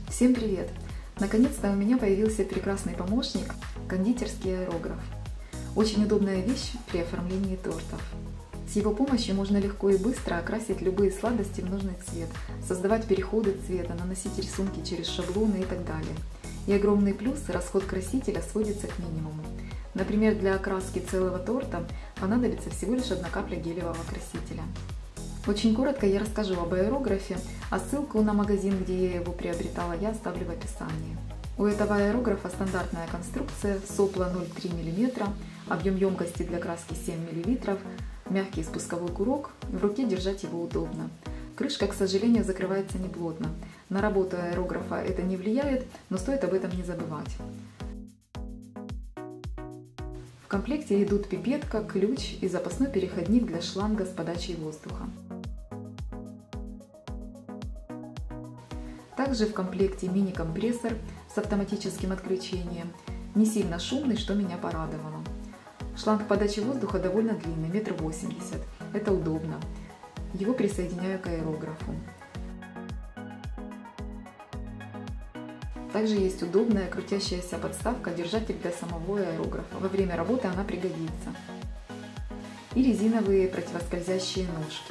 Всем привет! Наконец-то у меня появился прекрасный помощник – кондитерский аэрограф. Очень удобная вещь при оформлении тортов. С его помощью можно легко и быстро окрасить любые сладости в нужный цвет, создавать переходы цвета, наносить рисунки через шаблоны и так далее. И огромный плюс – расход красителя сводится к минимуму. Например, для окраски целого торта понадобится всего лишь 1 капля гелевого красителя. Очень коротко я расскажу об аэрографе, а ссылку на магазин, где я его приобретала, я оставлю в описании. У этого аэрографа стандартная конструкция, сопла 0,3 мм, объем емкости для краски 7 мл, мягкий спусковой курок, в руке держать его удобно. Крышка, к сожалению, закрывается неплотно. На работу аэрографа это не влияет, но стоит об этом не забывать. В комплекте идут пипетка, ключ и запасной переходник для шланга с подачей воздуха. Также в комплекте мини-компрессор с автоматическим отключением, не сильно шумный, что меня порадовало. Шланг подачи воздуха довольно длинный, 1,80 м, это удобно. Его присоединяю к аэрографу. Также есть удобная крутящаяся подставка, держатель для самого аэрографа. Во время работы она пригодится. И резиновые противоскользящие ножки.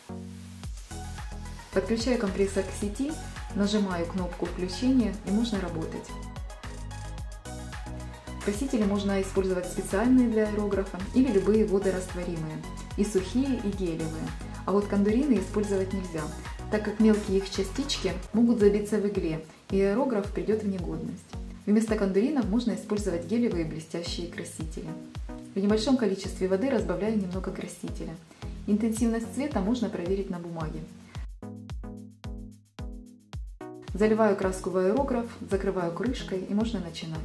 Подключаю компрессор к сети, нажимаю кнопку включения и можно работать. Красители можно использовать специальные для аэрографа или любые водорастворимые, и сухие, и гелевые. А вот кондурины использовать нельзя, так как мелкие их частички могут забиться в игле, и аэрограф придет в негодность. Вместо кондуринов можно использовать гелевые блестящие красители. В небольшом количестве воды разбавляю немного красителя. Интенсивность цвета можно проверить на бумаге. Заливаю краску в аэрограф, закрываю крышкой и можно начинать.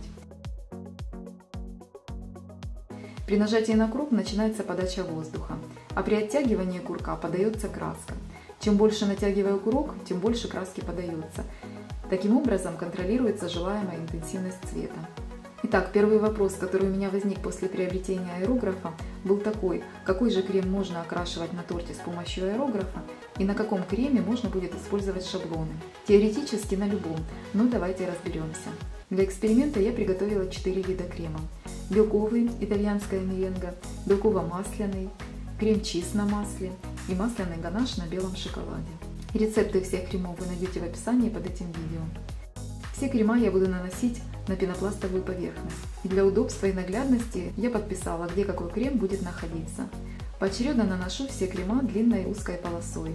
При нажатии на круг начинается подача воздуха, а при оттягивании курка подается краска. Чем больше натягиваю курок, тем больше краски подается. Таким образом контролируется желаемая интенсивность цвета. Итак, первый вопрос, который у меня возник после приобретения аэрографа, был такой: какой же крем можно окрашивать на торте с помощью аэрографа и на каком креме можно будет использовать шаблоны. Теоретически на любом, но давайте разберемся. Для эксперимента я приготовила 4 вида крема. Белковый, итальянская меренга, белково-масляный, крем-чиз на масле и масляный ганаш на белом шоколаде. Рецепты всех кремов вы найдете в описании под этим видео. Все крема я буду наносить на пенопластовую поверхность. И для удобства и наглядности я подписала, где какой крем будет находиться. Поочередно наношу все крема длинной узкой полосой.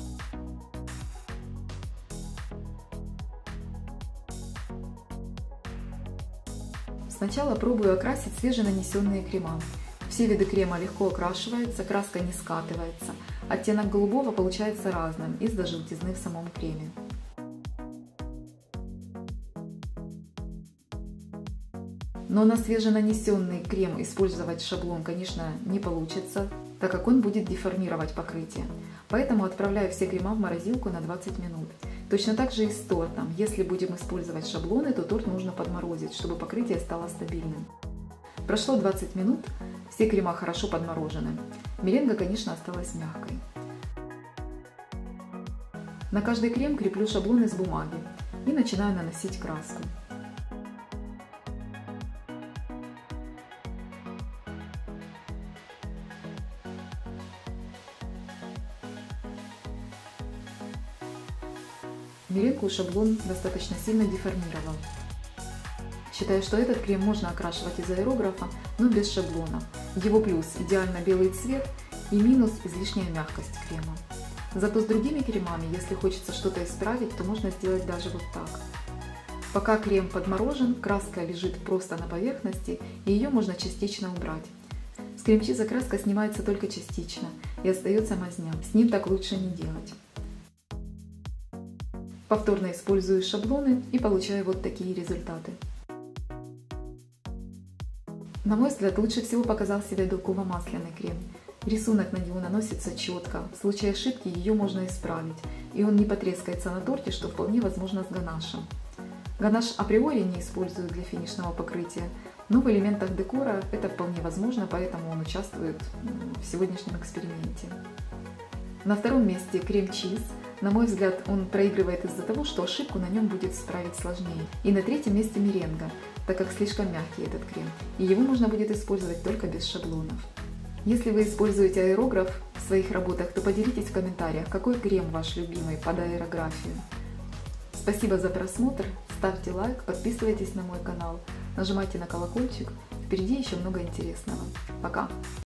Сначала пробую окрасить свеженанесенные крема. Все виды крема легко окрашиваются, краска не скатывается. Оттенок голубого получается разным из-за желтизны в самом креме. Но на свеженанесенный крем использовать шаблон, конечно, не получится, так как он будет деформировать покрытие. Поэтому отправляю все крема в морозилку на 20 минут. Точно так же и с тортом. Если будем использовать шаблоны, то торт нужно подморозить, чтобы покрытие стало стабильным. Прошло 20 минут, все крема хорошо подморожены. Меренга, конечно, осталась мягкой. На каждый крем креплю шаблон из бумаги и начинаю наносить краску. Меренгу шаблон достаточно сильно деформировал. Считаю, что этот крем можно окрашивать из аэрографа, но без шаблона. Его плюс – идеально белый цвет и минус – излишняя мягкость крема. Зато с другими кремами, если хочется что-то исправить, то можно сделать даже вот так. Пока крем подморожен, краска лежит просто на поверхности, и ее можно частично убрать. С крем-чиза краска снимается только частично, и остается мазня. С ним так лучше не делать. Повторно использую шаблоны и получаю вот такие результаты. На мой взгляд, лучше всего показал себя белково-масляный крем. Рисунок на него наносится четко, в случае ошибки ее можно исправить, и он не потрескается на торте, что вполне возможно с ганашем. Ганаш априори не использую для финишного покрытия, но в элементах декора это вполне возможно, поэтому он участвует в сегодняшнем эксперименте. На втором месте крем-чиз, На мой взгляд, он проигрывает из-за того, что ошибку на нем будет исправить сложнее. И на третьем месте меренга, так как слишком мягкий этот крем, и его можно будет использовать только без шаблонов. Если вы используете аэрограф в своих работах, то поделитесь в комментариях, какой крем ваш любимый под аэрографию. Спасибо за просмотр, ставьте лайк, подписывайтесь на мой канал, нажимайте на колокольчик, впереди еще много интересного. Пока!